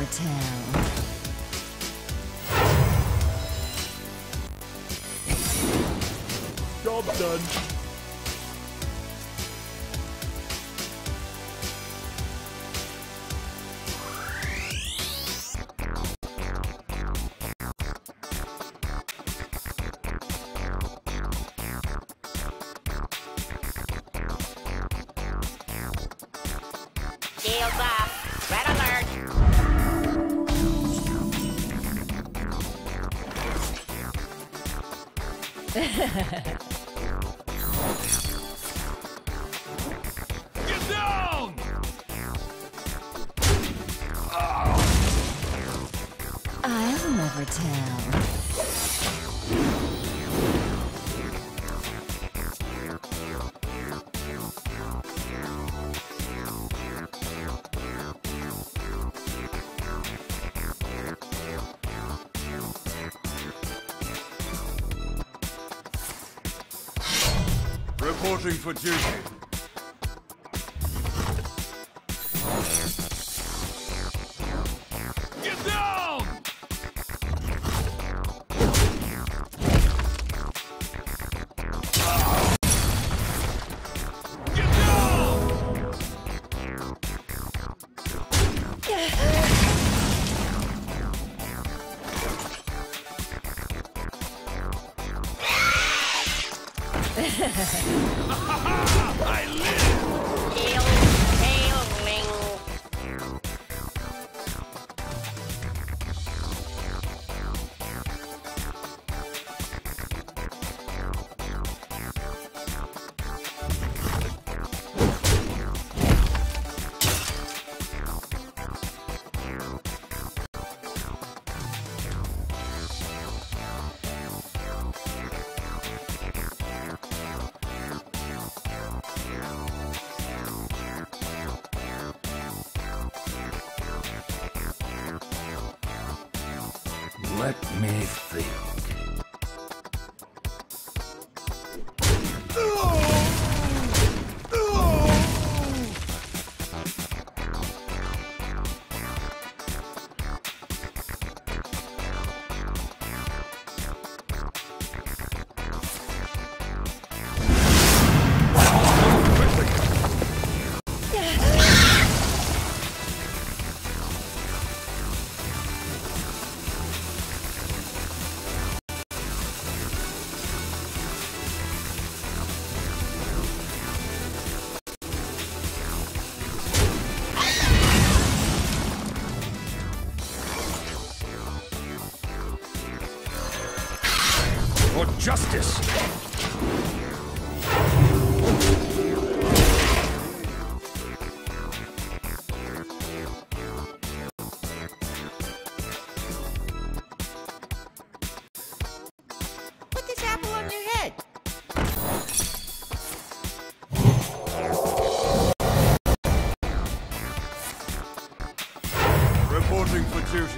never tell. Job done. Shields up. Red alert. Get down! I'll never tell. Reporting for duty. Get down! Get down! I live! Hailing. Let me think. For justice! Put this apple on your head. Reporting for duty.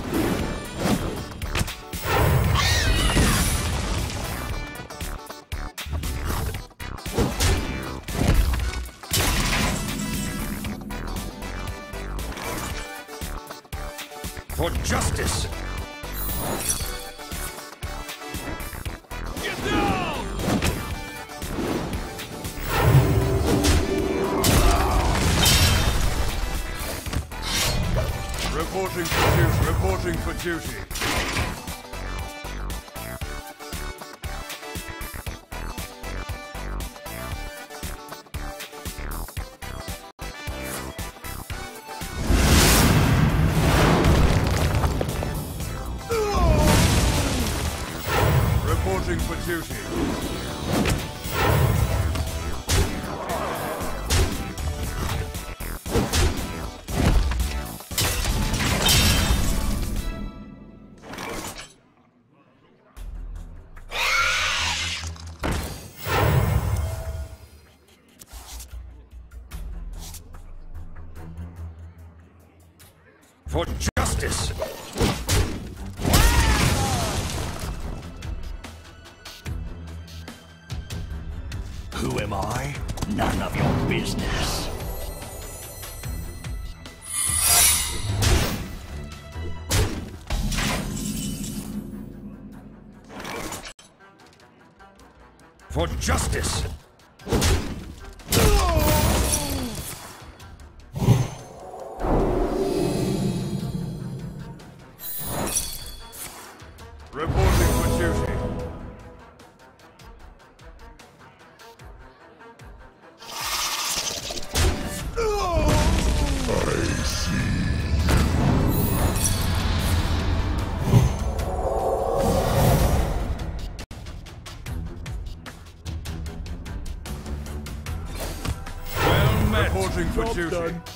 For justice! Get down! Reporting for duty. Reporting for duty. Reporting for duty. For justice! Who am I? None of your business. For justice! Reporting for duty. Reporting for duty.